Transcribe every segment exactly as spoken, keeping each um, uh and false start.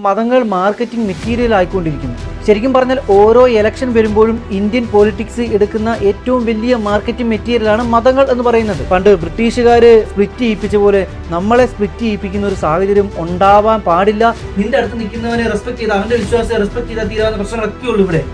മതങ്ങൾ marketing material ആയിക്കൊണ്ടിരിക്കുന്നു. ശരിക്കും പറഞ്ഞാൽ ഓരോ ഇലക്ഷൻ വരുമ്പോഴും ഇന്ത്യൻ പൊളിറ്റിക്സ് എടുക്കുന്ന ഏറ്റവും വലിയ മാർക്കറ്റിംഗ് മെറ്റീരിയലാണ് മതങ്ങൾ എന്ന് പറയുന്നത്. പണ്ട് ബ്രിട്ടീഷുകാര് സ്പ്ലിറ്റ് ചെയ്യിപ്പിച്ച പോലെ നമ്മളെ സ്പ്ലിറ്റ് ചെയ്യിപ്പിക്കുന്ന ഒരു സാഹചര്യം ഉണ്ടാവാൻ പാടില്ല. നിന്റെ അടുത്ത് നിൽക്കുന്നവനെ റെസ്പെക്ട് ചെയ്ത് അവന്റെ വിശ്വാസത്തെ റെസ്പെക്ട് ചെയ്താൽ തീരാവുന്ന പ്രശ്നങ്ങളൊക്കെ ഉള്ളൂ ഇവിടെ.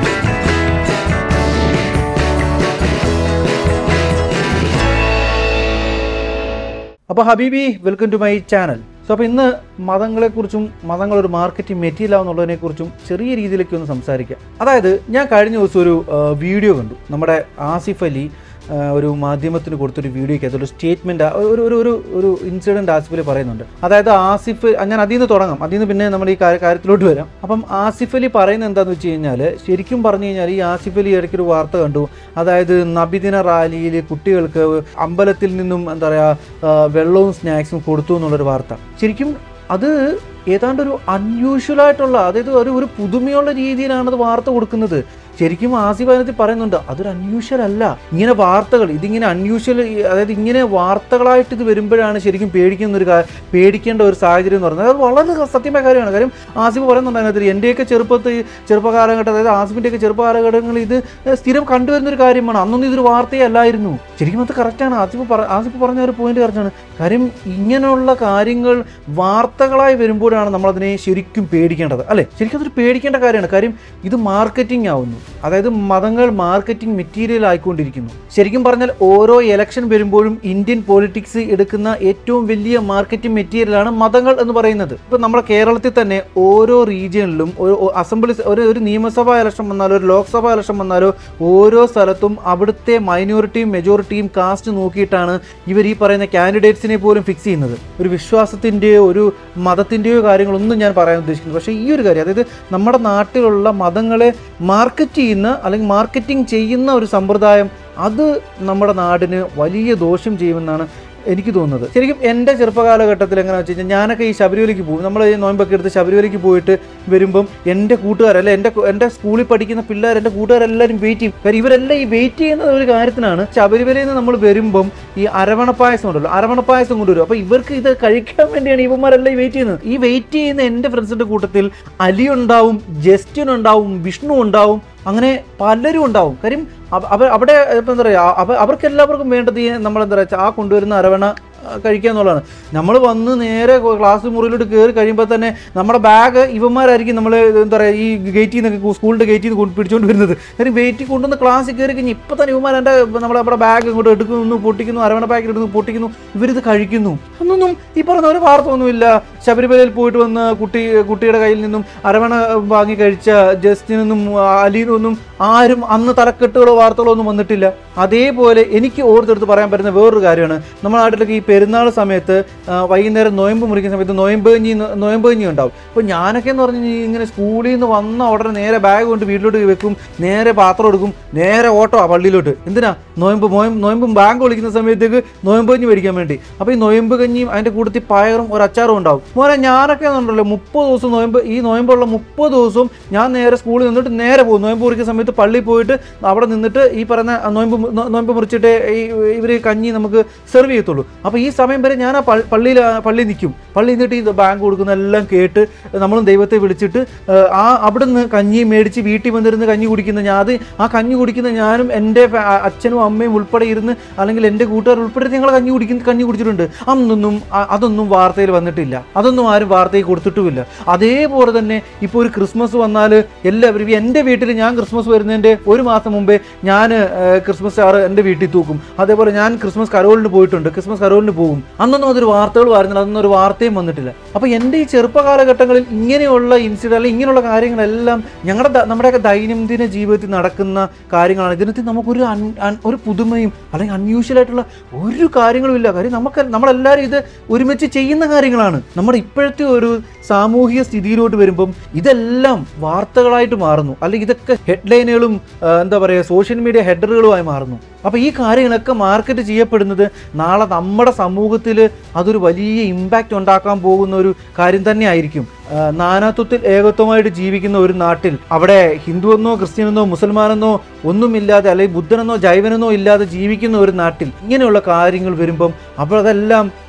അപ്പോൾ ഹബീബി, welcome to my channel. So അപ്പോൾ ഇന്ന് മതങ്ങളെക്കുറിച്ചും മതങ്ങളൊരു മാർക്കറ്റിംഗ് മെറ്റീരിയൽ ആവുന്നുള്ളതിനെക്കുറിച്ചും ചെറിയ രീതിയിലേക്ക് ഒന്ന് സംസാരിക്കാം. അതായത് ഞാൻ കഴിഞ്ഞ ദിവസം ഒരു വീഡിയോ കണ്ടു. നമ്മുടെ ആസിഫ് അലി ഒരു മാധ്യമത്തിന് കൊടുത്തൊരു വീഡിയോയ്ക്ക് ഒരു സ്റ്റേറ്റ്മെൻറ്റ്, ഒരു ഒരു ഒരു ഒരു ഇൻസിഡൻറ്റ് ആസിഫ് അലി പറയുന്നുണ്ട്. അതായത് ആസിഫ്, ഞാൻ അതിൽ നിന്ന് തുടങ്ങാം, അതിൽ നിന്ന് പിന്നെ നമ്മൾ ഈ കാര്യത്തിലോട്ട് വരാം. അപ്പം ആസിഫ് അലി പറയുന്നത് എന്താണെന്ന് വെച്ച് കഴിഞ്ഞാൽ, ശരിക്കും പറഞ്ഞു കഴിഞ്ഞാൽ ഈ ആസിഫ് അലി ഇടയ്ക്കൊരു വാർത്ത കണ്ടു. അതായത് നബിദിന റാലിയിൽ കുട്ടികൾക്ക് അമ്പലത്തിൽ നിന്നും എന്താ പറയുക വെള്ളവും സ്നാക്സും കൊടുത്തു എന്നുള്ളൊരു വാർത്ത. ശരിക്കും അത് ഏതാണ്ട് ഒരു അൺയൂഷ്വൽ ആയിട്ടുള്ള, അതായത് ഒരു ഒരു പുതുമയുള്ള രീതിയിലാണ് അത് വാർത്ത കൊടുക്കുന്നത്. ശരിക്കും ആസിഫ് അതിനകത്ത് പറയുന്നുണ്ട് അതൊരു അൺയൂഷ്വൽ അല്ല. ഇങ്ങനെ വാർത്തകൾ ഇതിങ്ങനെ അൺയൂഷ്വൽ, അതായത് ഇങ്ങനെ വാർത്തകളായിട്ട് ഇത് വരുമ്പോഴാണ് ശരിക്കും പേടിക്കുന്ന ഒരു പേടിക്കേണ്ട ഒരു സാഹചര്യം എന്ന് പറയുന്നത്. അത് വളരെ സത്യമായ കാര്യമാണ്. കാര്യം ആസിഫ് പറയുന്നുണ്ട് അതിനകത്ത് എൻ്റെയൊക്കെ ചെറുപ്പത്തിൽ ചെറുപ്പകാലഘട്ടം, അതായത് ആസിഫിൻ്റെയൊക്കെ ചെറുപ്പകാലഘട്ടങ്ങളിൽ ഇത് സ്ഥിരം കണ്ടുവരുന്നൊരു കാര്യമാണ്. അന്നൊന്നും ഇതൊരു വാർത്തയേ അല്ലായിരുന്നു. ശരിക്കും അത് കറക്റ്റാണ്. ആസിഫ് പറ ആസിഫ് പറഞ്ഞ ഒരു പോയിന്റ് കറക്റ്റാണ്. കാര്യം ഇങ്ങനെയുള്ള കാര്യങ്ങൾ വാർത്തകളായി വരുമ്പോഴാണ് നമ്മളതിനെ ശരിക്കും പേടിക്കേണ്ടത്, അല്ലേ? ശരിക്കും അതൊരു പേടിക്കേണ്ട കാര്യമാണ്. കാര്യം ഇത് മാർക്കറ്റിംഗ് ആവുന്നു. അതായത് മതങ്ങൾ മാർക്കറ്റിംഗ് മെറ്റീരിയൽ ആയിക്കൊണ്ടിരിക്കുന്നു. ശരിക്കും പറഞ്ഞാൽ ഓരോ ഇലക്ഷൻ വരുമ്പോഴും ഇന്ത്യൻ പൊളിറ്റിക്സ് എടുക്കുന്ന ഏറ്റവും വലിയ മാർക്കറ്റിംഗ് മെറ്റീരിയലാണ് മതങ്ങൾ എന്ന് പറയുന്നത്. ഇപ്പം നമ്മുടെ കേരളത്തിൽ തന്നെ ഓരോ റീജിയനിലും ഒരു അസംബ്ലി, ഒരു ഒരു നിയമസഭാ ഇലക്ഷൻ വന്നാലോ ഒരു ലോക്സഭാ ഇലക്ഷൻ വന്നാലോ ഓരോ സ്ഥലത്തും അവിടുത്തെ മൈനോറിറ്റിയും മെജോറിറ്റിയും കാസ്റ്റ് നോക്കിയിട്ടാണ് ഇവർ ഈ പറയുന്ന കാൻഡിഡേറ്റ്സിനെ പോലും ഫിക്സ് ചെയ്യുന്നത്. ഒരു വിശ്വാസത്തിൻ്റെയോ ഒരു മതത്തിൻ്റെയോ കാര്യങ്ങളൊന്നും ഞാൻ പറയാൻ ഉദ്ദേശിക്കുന്നത്. പക്ഷേ ഈ ഒരു കാര്യം, അതായത് നമ്മുടെ നാട്ടിലുള്ള മതങ്ങളെ മാർക്കറ്റ് ചെയ്യുന്ന അല്ലെങ്കിൽ മാർക്കറ്റിംഗ് ചെയ്യുന്ന ഒരു സമ്പ്രദായം, അത് നമ്മുടെ നാടിന് വലിയ ദോഷം ചെയ്യുമെന്നാണ് എനിക്ക് തോന്നുന്നത്. ശരിക്കും എൻ്റെ ചെറുപ്പകാലഘട്ടത്തിൽ എങ്ങനെയാണെന്ന് വെച്ച് കഴിഞ്ഞാൽ, ഞാനൊക്കെ ഈ ശബരിമലയ്ക്ക് പോകും. നമ്മൾ ഈ നോയമ്പൊക്കെ എടുത്ത് ശബരിമലയ്ക്ക് പോയിട്ട് വരുമ്പം എൻ്റെ കൂട്ടുകാരല്ല, എൻ്റെ എൻ്റെ സ്കൂളിൽ പഠിക്കുന്ന പിള്ളേർ, എൻ്റെ കൂട്ടുകാരെല്ലാവരും വെയിറ്റ് ചെയ്യും. കാര്യം ഇവരെല്ലാം ഈ വെയിറ്റ് ചെയ്യുന്ന ഒരു കാര്യത്തിനാണ്. ശബരിമലയിൽ നിന്ന് നമ്മൾ വരുമ്പം ഈ അരവണപ്പായസം ഉണ്ടല്ലോ, അരവണപ്പായസം കൊണ്ടുവരും. അപ്പോൾ ഇവർക്ക് ഇത് കഴിക്കാൻ വേണ്ടിയാണ് ഇവന്മാരെല്ലാം ഈ വെയിറ്റ് ചെയ്യുന്നത്. ഈ വെയിറ്റ് ചെയ്യുന്ന എൻ്റെ ഫ്രണ്ട്സിൻ്റെ കൂട്ടത്തിൽ അലി ഉണ്ടാവും, ജസ്റ്റിൻ ഉണ്ടാവും, വിഷ്ണു ഉണ്ടാവും, അങ്ങനെ പലരും ഉണ്ടാവും. കാര്യം അവർ അവിടെ ഇപ്പം എന്താ പറയുക, അവർക്ക് എല്ലാവർക്കും വേണ്ടത് നമ്മളെന്താ പറയുക ആ കൊണ്ടുവരുന്ന അരവണ കഴിക്കുക എന്നുള്ളതാണ്. നമ്മൾ വന്ന് നേരെ ക്ലാസ് മുറിയിലോട്ട് കയറി കഴിയുമ്പോൾ തന്നെ നമ്മുടെ ബാഗ് ഇവന്മാരായിരിക്കും നമ്മൾ എന്താ പറയുക ഈ ഗേറ്റിൽ നിന്നൊക്കെ സ്കൂളിൻ്റെ ഗേറ്റിൽ നിന്ന് പിടിച്ചുകൊണ്ട് വരുന്നത്. കാര്യം വെയിറ്റ് കൊണ്ടുവന്ന് ക്ലാസ്സിൽ കയറി കഴിഞ്ഞാൽ ഇപ്പം തന്നെ ഇവന്മാർ എൻ്റെ നമ്മൾ നമ്മുടെ ബാഗ് ഇങ്ങോട്ട് എടുക്കുന്നു, പൊട്ടിക്കുന്നു, അരവണ പാക്കറ്റ് എടുക്കുന്നു, പൊട്ടിക്കുന്നു, ഇവരിത് കഴിക്കുന്നു. അന്നൊന്നും ഈ പറഞ്ഞ ഒരു വാർത്ത ഒന്നുമില്ല. ശബരിമലയിൽ പോയിട്ട് വന്ന് കുട്ടി കുട്ടിയുടെ കയ്യിൽ നിന്നും അരവണ വാങ്ങി കഴിച്ച ജസ്റ്റിൽ നിന്നും അലിയിൽ നിന്നും ആരും അന്ന് തലക്കെട്ടുകളോ വാർത്തകളോ ഒന്നും വന്നിട്ടില്ല. അതേപോലെ എനിക്ക് ഓർത്തെടുത്ത് പറയാൻ പറ്റുന്ന വേറൊരു കാര്യമാണ്, നമ്മുടെ നാട്ടിലൊക്കെ ഈ പെരുന്നാൾ സമയത്ത് വൈകുന്നേരം നോയമ്പ് മുറിക്കുന്ന സമയത്ത് നോയമ്പ് കഞ്ഞി നോയമ്പ് കഞ്ഞി ഉണ്ടാവും. അപ്പോൾ ഞാനൊക്കെ എന്ന് പറഞ്ഞു കഴിഞ്ഞാൽ ഇങ്ങനെ സ്കൂളിൽ നിന്ന് വന്ന ഉടനെ നേരെ ബാഗ് കൊണ്ട് വീട്ടിലോട്ട് വെക്കും, നേരെ പാത്രം എടുക്കും, നേരെ ഓട്ടോ ആ പള്ളിയിലോട്ട്. എന്തിനാ? നോയമ്പ് നോയമ്പ് നോയമ്പും ബാങ്ക് വിളിക്കുന്ന സമയത്തേക്ക് നോയമ്പ് കഞ്ഞി മേടിക്കാൻ വേണ്ടി. അപ്പോൾ ഈ നോയമ്പ് കഞ്ഞിയും അതിൻ്റെ കൂട്ടത്തിൽ പയറും ഒരു അച്ചാറും ഉണ്ടാവും. മോനെ ഞാനൊക്കെ എന്നുണ്ടല്ലോ മുപ്പത് ദിവസം നോയമ്പ്, ഈ നോയമ്പുള്ള മുപ്പത് ദിവസവും ഞാൻ നേരെ സ്കൂളിൽ നിന്നിട്ട് നേരെ പോകും. നോയമ്പ് മുറിക്കുന്ന സമയത്ത് പള്ളിയിൽ പോയിട്ട് അവിടെ നിന്നിട്ട് ഈ പറയുന്ന നോയമ്പ് നോയമ്പ് മുറിച്ചിട്ട് ഈ ഇവർ കഞ്ഞി നമുക്ക് സെർവ് ചെയ്യത്തുള്ളൂ. അപ്പോൾ ഈ സമയം വരെ ഞാൻ ആ പള്ളിയിൽ പള്ളി നിൽക്കും. പള്ളി നിന്നിട്ട് ഈ ബാങ്ക് കൊടുക്കുന്ന എല്ലാം കേട്ട് നമ്മളും ദൈവത്തെ വിളിച്ചിട്ട് ആ അവിടെ നിന്ന് കഞ്ഞി മേടിച്ച് വീട്ടിൽ വന്നിരുന്ന് കഞ്ഞി കുടിക്കുന്ന ഞാൻ, അത് ആ കഞ്ഞി കുടിക്കുന്ന ഞാനും എൻ്റെ അച്ഛനും അമ്മയും ഉൾപ്പെടെ ഇരുന്ന്, അല്ലെങ്കിൽ എൻ്റെ കൂട്ടുകാർ ഉൾപ്പെടെ ഞങ്ങൾ കഞ്ഞി കുടിക്കുന്ന കഞ്ഞി കുടിച്ചിട്ടുണ്ട്. അന്നൊന്നും അതൊന്നും വാർത്തയിൽ വന്നിട്ടില്ല, അതൊന്നും ആരും വാർത്തയിൽ കൊടുത്തിട്ടുമില്ല. അതേപോലെ തന്നെ ഇപ്പോൾ ഒരു ക്രിസ്മസ് വന്നാൽ എല്ലാവരും, എൻ്റെ വീട്ടിൽ ഞാൻ ക്രിസ്മസ് വരുന്നതിൻ്റെ ഒരു മാസം മുമ്പേ ഞാൻ ക്രിസ്മസ് സ്റ്റാർ എൻ്റെ വീട്ടിൽ തൂക്കും. അതേപോലെ ഞാൻ ക്രിസ്മസ് കരോളിന് പോയിട്ടുണ്ട്, ക്രിസ്മസ് കരോളിന് പോകും. അന്നൊന്നും അതൊരു വാർത്തകൾ വരുന്നില്ല, അതൊന്നും ഒരു വാർത്തയും വന്നിട്ടില്ല. അപ്പോൾ എൻ്റെ ഈ ചെറുപ്പകാലഘട്ടങ്ങളിൽ ഇങ്ങനെയുള്ള ഇൻസിഡൻറ്റ് അല്ലെങ്കിൽ ഇങ്ങനെയുള്ള കാര്യങ്ങളെല്ലാം ഞങ്ങളുടെ നമ്മുടെയൊക്കെ ദൈനംദിന ജീവിതത്തിൽ നടക്കുന്ന കാര്യങ്ങളാണ്. ഇതിനകത്ത് നമുക്കൊരു ഒരു പുതുമയും അല്ലെങ്കിൽ അൺയൂഷ്വൽ ആയിട്ടുള്ള ഒരു കാര്യങ്ങളും ഇല്ല. കാര്യം നമുക്ക് നമ്മളെല്ലാവരും ഇത് ഒരുമിച്ച് ചെയ്യുന്ന കാര്യങ്ങളാണ്. നമ്മുടെ ഇപ്പോഴത്തെ ഒരു സാമൂഹിക സ്ഥിതിയിലോട്ട് വരുമ്പം ഇതെല്ലാം വാർത്തകളായിട്ട് മാറുന്നു, അല്ലെങ്കിൽ ഇതൊക്കെ ഹെഡ്ലൈനുകളും എന്താ പറയുക സോഷ്യൽ മീഡിയ ഹെഡറുകളുമായി മാറുന്നു. അപ്പോൾ ഈ കാര്യങ്ങളൊക്കെ മാർക്കറ്റ് ചെയ്യപ്പെടുന്നത് നാളെ നമ്മുടെ സമൂഹത്തിൽ അതൊരു വലിയ ഇമ്പാക്റ്റ് ഉണ്ടാക്കാൻ പോകുന്ന ഒരു കാര്യം തന്നെ ആയിരിക്കും. നാനാത്വത്തിൽ ഏകത്വമായിട്ട് ജീവിക്കുന്ന ഒരു നാട്ടിൽ അവിടെ ഹിന്ദുവെന്നോ ക്രിസ്ത്യനെന്നോ മുസൽമാനെന്നോ ഒന്നുമില്ലാതെ, അല്ലെങ്കിൽ ബുദ്ധനെന്നോ ജൈവനെന്നോ ഇല്ലാതെ ജീവിക്കുന്ന ഒരു നാട്ടിൽ ഇങ്ങനെയുള്ള കാര്യങ്ങൾ വരുമ്പം അപ്പോൾ അതെല്ലാം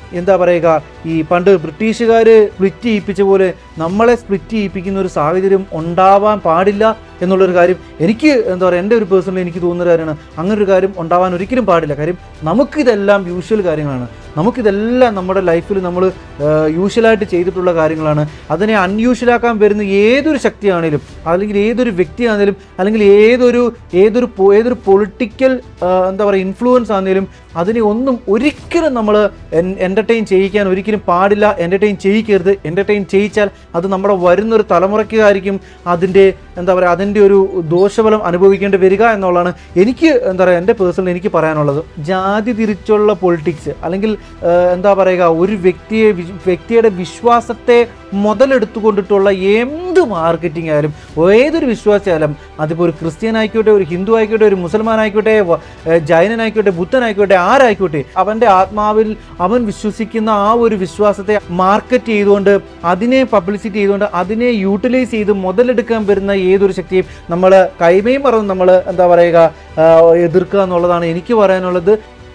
എന്താ പറയുക, ഈ പണ്ട് ബ്രിട്ടീഷുകാർ സ്പ്ലിറ്റ് ചെയ്യിപ്പിച്ച പോലെ നമ്മളെ സ്പ്ലിറ്റ് ചെയ്യിപ്പിക്കുന്ന ഒരു സാഹചര്യം ഉണ്ടാവാൻ പാടില്ല എന്നുള്ളൊരു കാര്യം എനിക്ക് എന്താ പറയുക, എൻ്റെ ഒരു പേഴ്സണലി എനിക്ക് തോന്നുന്ന കാര്യമാണ്. അങ്ങനെ ഒരു കാര്യം ഉണ്ടാവാൻ ഒരിക്കലും പാടില്ല. കാര്യം നമുക്കിതെല്ലാം യൂഷ്വൽ കാര്യങ്ങളാണ്. നമുക്കിതെല്ലാം നമ്മുടെ ലൈഫിൽ നമ്മൾ യൂഷ്വലായിട്ട് ചെയ്തിട്ടുള്ള കാര്യങ്ങളാണ്. അതിനെ അൺയൂഷ്വലാക്കാൻ വരുന്ന ഏതൊരു ശക്തിയാണേലും, അല്ലെങ്കിൽ ഏതൊരു വ്യക്തിയാണേലും, അല്ലെങ്കിൽ ഏതൊരു ഏതൊരു ഏതൊരു പൊളിറ്റിക്കൽ എന്താ പറയുക ഇൻഫ്ലുവൻസ് ആണെങ്കിലും അതിനെ ഒന്നും ഒരിക്കലും നമ്മൾ എൻ്റർടൈൻ ചെയ്യിക്കാൻ ഒരിക്കലും പാടില്ല. എൻ്റർടൈൻ ചെയ്യിക്കരുത്. എൻ്റർടൈൻ ചെയ്യിച്ചാൽ അത് നമ്മുടെ വരുന്നൊരു തലമുറയ്ക്കായിരിക്കും അതിൻ്റെ എന്താ പറയുക അതിൻ്റെ ഒരു ദോഷഫലം അനുഭവിക്കേണ്ടി വരിക എന്നുള്ളതാണ് എനിക്ക് എന്താ പറയുക എൻ്റെ പേഴ്സണലി എനിക്ക് പറയാനുള്ളത്. ജാതി തിരിച്ചുള്ള പൊളിറ്റിക്സ് അല്ലെങ്കിൽ എന്താ പറയുക ഒരു വ്യക്തിയെ വ്യക്തിയുടെ വിശ്വാസത്തെ മുതലെടുത്തുകൊണ്ടിട്ടുള്ള എന്ത് മാർക്കറ്റിംഗ് ആയാലും ഏതൊരു വിശ്വാസമായാലും, അതിപ്പോൾ ഒരു ക്രിസ്ത്യൻ ആയിക്കോട്ടെ, ഒരു ഹിന്ദു ആയിക്കോട്ടെ, ഒരു മുസൽമാൻ ആയിക്കോട്ടെ, ജൈനനായിക്കോട്ടെ, ബുദ്ധനായിക്കോട്ടെ, ആരായിക്കോട്ടെ, അവൻ്റെ ആത്മാവിൽ അവൻ വിശ്വസിക്കുന്ന ആ ഒരു വിശ്വാസത്തെ മാർക്കറ്റ് ചെയ്തുകൊണ്ട് അതിനെ പബ്ലിസിറ്റി ചെയ്തുകൊണ്ട് അതിനെ യൂട്ടിലൈസ് ചെയ്ത് മുതലെടുക്കാൻ വരുന്ന ഏതൊരു ശക്തിയും നമ്മൾ കൈമയും മറന്ന് നമ്മൾ എന്താ പറയുക എതിർക്കുക എന്നുള്ളതാണ് എനിക്ക് പറയാനുള്ളത്.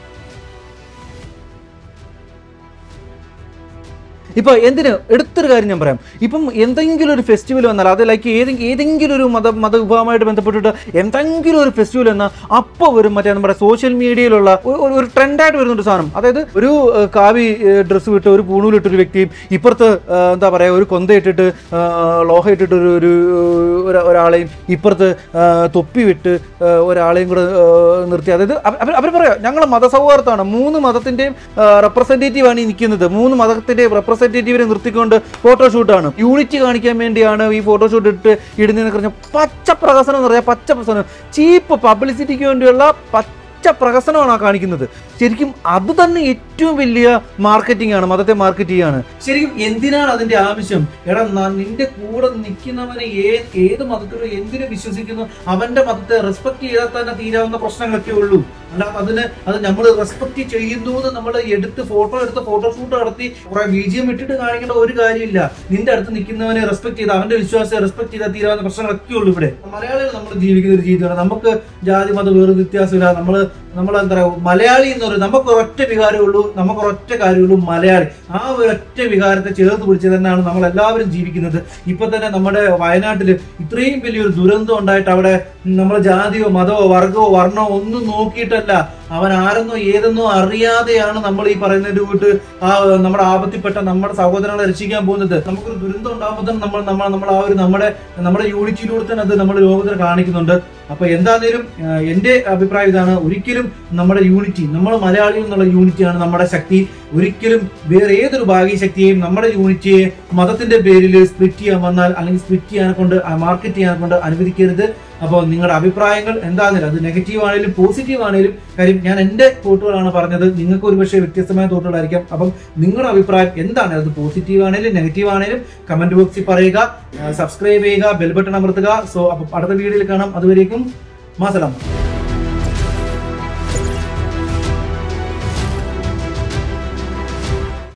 ഇപ്പോൾ എന്തിന് എടുത്തൊരു കാര്യം ഞാൻ പറയാം. ഇപ്പം എന്തെങ്കിലും ഒരു ഫെസ്റ്റിവൽ വന്നാൽ അത് ലൈക്ക് ഏതെങ്കിലും ഏതെങ്കിലും ഒരു മത മതവിഭാഗമായിട്ട് ബന്ധപ്പെട്ടിട്ട് എന്തെങ്കിലും ഒരു ഫെസ്റ്റിവൽ വന്നാൽ അപ്പോൾ വരും മറ്റേ നമ്മുടെ സോഷ്യൽ മീഡിയയിലുള്ള ഒരു ട്രെൻഡായിട്ട് വരുന്നൊരു സാധനം. അതായത് ഒരു കാവി ഡ്രസ്സ് വിട്ട് ഒരു പൂണൂലിട്ടൊരു വ്യക്തിയും ഇപ്പുറത്ത് എന്താ പറയുക ഒരു കൊന്ത ഇട്ടിട്ട് ലോഹ ഇട്ടിട്ട് ഒരു ഒരു ഒരാളെയും ഇപ്പുറത്ത് തൊപ്പി വിട്ട് ഒരാളെയും കൂടെ നിർത്തി. അതായത് അവർ അവർ പറയാം ഞങ്ങൾ മതസൗഹാർദ്ദമാണ്, മൂന്ന് മതത്തിൻ്റെയും റെപ്രസെൻറ്റേറ്റീവാണ് ഈ നിൽക്കുന്നത്, മൂന്ന് മതത്തിൻ്റെയും റെപ്രസെൻറ്റേറ്റീവിനെ നിർത്തിക്കൊണ്ട് ഫോട്ടോഷൂട്ടാണ്, യൂണിറ്റി കാണിക്കാൻ വേണ്ടിയാണ് ഈ ഫോട്ടോഷൂട്ട് ഇട്ട് ഇടുന്നതെന്ന് പറഞ്ഞാൽ പച്ച പ്രഹസനം എന്ന് പറയാം. പച്ച പ്രഹസനം, ചീപ്പ് പബ്ലിസിറ്റിക്ക് വേണ്ടിയുള്ള പച്ച പ്രഹസനമാണ് ആ കാണിക്കുന്നത്. ശരിക്കും അത് തന്നെ ഏറ്റവും വലിയ മാർക്കറ്റിംഗ് ആണ്, മതത്തെ മാർക്കറ്റ് ചെയ്യാണ്. ശരിക്കും എന്തിനാണ് അതിന്റെ ആവശ്യം? എടാ നിന്റെ കൂടെ നിൽക്കുന്നവനെ ഏത് മതത്തിലോ എന്തിനു വിശ്വസിക്കുന്നു അവന്റെ മതത്തെ റെസ്പെക്ട് ചെയ്താൽ തന്നെ തീരാവുന്ന പ്രശ്നങ്ങളൊക്കെ ഉള്ളൂ. അല്ലാതെ അതിന് അത് നമ്മൾ റെസ്പെക്ട് ചെയ്യുന്നു എന്ന് നമ്മൾ എടുത്ത് ഫോട്ടോ എടുത്ത് ഫോട്ടോഷൂട്ട് നടത്തി കുറെ ബീജിയം ഇട്ടിട്ട് കാണിക്കേണ്ട ഒരു കാര്യമില്ല. നിന്റെ അടുത്ത് നിൽക്കുന്നവനെ റെസ്പെക്ട് ചെയ്ത് അവന്റെ വിശ്വാസത്തെ റെസ്പെക്ട് ചെയ്താൽ തീരാവുന്ന പ്രശ്നങ്ങളൊക്കെ ഉള്ളൂ. ഇവിടെ മലയാളികൾ നമ്മൾ ജീവിക്കുന്ന ഒരു ജീവിതമാണ്. നമുക്ക് ജാതി മത വേറെ വ്യത്യാസമില്ല. നമ്മൾ നമ്മൾ എന്താ പറയുക മലയാളി എന്ന് പറയുന്നത് നമുക്ക് ഒരൊറ്റ വികാരമേ ഉള്ളൂ, നമുക്ക് ഒരൊറ്റ കാര്യമുള്ളൂ മലയാളി. ആ ഒരൊറ്റ വികാരത്തെ ചേർത്ത് പിടിച്ച് തന്നെയാണ് നമ്മൾ എല്ലാവരും ജീവിക്കുന്നത്. ഇപ്പൊ തന്നെ നമ്മുടെ വയനാട്ടില് ഇത്രയും വലിയൊരു ദുരന്തം ഉണ്ടായിട്ട് അവിടെ നമ്മൾ ജാതിയോ മതമോ വർഗമോ വർണ്ണമോ ഒന്നും നോക്കിയിട്ടല്ല, അവൻ ആരെന്നോ ഏതെന്നോ അറിയാതെയാണ് നമ്മൾ ഈ പറയുന്നതിന്റെ കൂട്ട് ആ നമ്മുടെ ആപത്തിൽപ്പെട്ട നമ്മുടെ സഹോദരങ്ങളെ രക്ഷിക്കാൻ പോകുന്നത്. നമുക്കൊരു ദുരന്തം ഉണ്ടാകുമ്പോൾ തന്നെ നമ്മൾ നമ്മൾ നമ്മൾ ആ ഒരു നമ്മുടെ നമ്മുടെ യൂണിറ്റിയിലൂടെ തന്നെ അത് നമ്മുടെ ലോകത്തിന് കാണിക്കുന്നുണ്ട്. അപ്പൊ എന്തായാലും എന്റെ അഭിപ്രായം ഇതാണ്, ഒരിക്കലും നമ്മുടെ യൂണിറ്റി, നമ്മൾ മലയാളികൾ എന്നുള്ള യൂണിറ്റിയാണ് നമ്മുടെ ശക്തി. ഒരിക്കലും വേറെ ഏതൊരു ഭാഗീയ ശക്തിയെയും നമ്മുടെ യൂണിറ്റിയെ മതത്തിന്റെ പേരിൽ സ്പ്ലിറ്റ് ചെയ്യാൻ വന്നാൽ അല്ലെങ്കിൽ സ്പ്ലിറ്റ് ചെയ്യാനെ കൊണ്ട് മാർക്കറ്റ് ചെയ്യാനെ കൊണ്ട് അനുവദിക്കരുത്. അപ്പോൾ നിങ്ങളുടെ അഭിപ്രായങ്ങൾ എന്താണെങ്കിലും അത് നെഗറ്റീവ് ആണെങ്കിലും പോസിറ്റീവ് ആണെങ്കിലും, കാര്യം ഞാൻ എന്റെ തോട്ടുകളാണ് പറഞ്ഞത്, നിങ്ങൾക്ക് ഒരുപക്ഷെ വ്യത്യസ്തമായ തോട്ടുകളായിരിക്കാം. അപ്പം നിങ്ങളുടെ അഭിപ്രായം എന്താണ്? അത് പോസിറ്റീവ് ആണെങ്കിലും നെഗറ്റീവ് ആണെങ്കിലും കമന്റ് ബോക്സിൽ പറയുക, സബ്സ്ക്രൈബ് ചെയ്യുക, ബെൽ ബട്ടൺ അമർത്തുക. സോ അപ്പം അടുത്ത വീഡിയോയിൽ കാണാം. അതുവരേക്കും മാസലാം.